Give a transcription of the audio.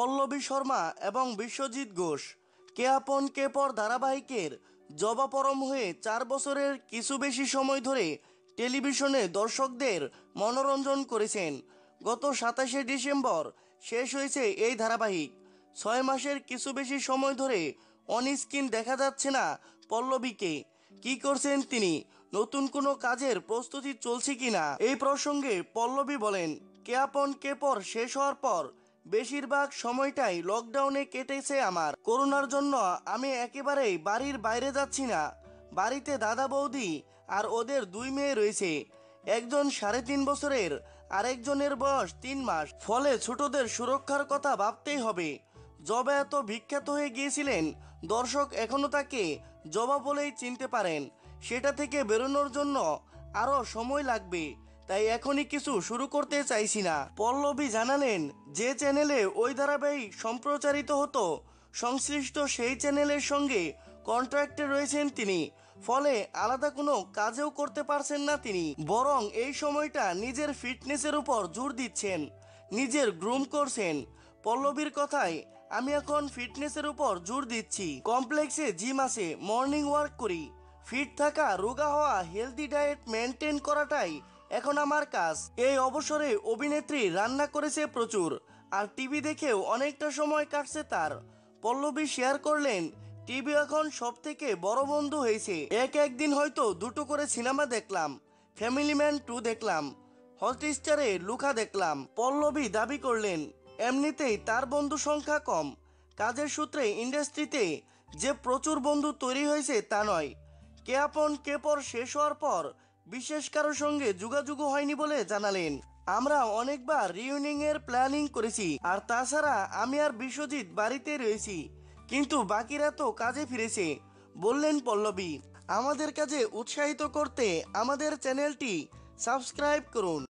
পল্লবী শর্মা এবং বিশ্বজিৎ ঘোষ কে আপন কে পর ধারাবাহিকের জবাপরম হয়ে 4 বছরের কিছু বেশি সময় ধরে টেলিভিশনে দর্শকদের মনোরঞ্জন করেছেন। গত 27শে ডিসেম্বর শেষ হয়েছে এই ধারাবাহিক। 6 মাসের কিছু বেশি সময় ধরে অন স্ক্রিন দেখা যাচ্ছে না পল্লবীকে। কি করছেন তিনি, নতুন কোনো কাজের প্রস্তুতি চলছে কিনা, এই প্রসঙ্গে পল্লবী বলেন, কে আপন কে পর শেষ হওয়ার পর বেশিরভাগ সময়টাই লকডাউনে কেটেছে আমার। করোনার জন্য আমি একেবারেই বাড়ির বাইরে যাচ্ছি না। বাড়িতে দাদা বৌদি আর ওদের 2 মেয়ে রয়েছে, একজন 3.5 বছরের আর একজনের বয়স 3 মাস। ফলে ছোটদের সুরক্ষার কথা ভাবতেই হবে। জবা এত বিখ্যাত হয়ে গিয়েছিলেন, দর্শক এখনো তাকে জবা বলেই চিনতে পারেন। সেটা থেকে বেরোনোর জন্য আরও সময় লাগবে, তাই এখনই কিছু শুরু করতে চাইছি না। পল্লবী জানালেন, যে চ্যানেলে ওই ধারাবাহিক সম্প্রচারিত হতো সংশ্লিষ্ট সেই চ্যানেলের সঙ্গে কন্ট্রাক্টে রয়েছেন তিনি। ফলে আলাদা কোনো কাজেও করতে পারছেন না তিনি, বরং এই সময়টা নিজের ফিটনেসের উপর জোর দিচ্ছেন, নিজের গ্রুম করছেন। পল্লবীর কথায়, আমি এখন ফিটনেসের উপর জোর দিচ্ছি। কমপ্লেক্সে জিম আছে, মর্নিং ওয়ার্ক করি। ফিট থাকা, রোগা হওয়া, হেলদি ডায়েট মেনটেন করাটাই এখন আমার কাজ। এই অবসরে অভিনেত্রী রান্না করেছে প্রচুর, আর টিভি দেখেও অনেকটা সময় কাটছে তার। পল্লবী শেয়ার করলেন, টিভি এখন সব থেকে বড় বন্ধু হয়েছে। একদিন হয়তো 2টো করে সিনেমা দেখলাম, ফ্যামিলি ম্যান 2 দেখলাম, হটস্টারে লুকা দেখলাম। পল্লবী দাবি করলেন, এমনিতেই তার বন্ধু সংখ্যা কম। কাজের সূত্রে ইন্ডাস্ট্রিতে যে প্রচুর বন্ধু তৈরি হয়েছে তা নয়। কে আপন কে পর শেষ হওয়ার পর বিশেষ কারোর সঙ্গে যোগাযোগও হয়নি বলে জানালেন। আমরা অনেকবার রিইউনিয়নের প্ল্যানিং করেছি, আর তাছাড়া আমি আর বিশ্বজিৎ বাড়িতে রয়েছি, কিন্তু বাকিরা তো কাজে ফিরেছে, বললেন পল্লবী। আমাদের কাজে উৎসাহিত করতে আমাদের চ্যানেলটি সাবস্ক্রাইব করুন।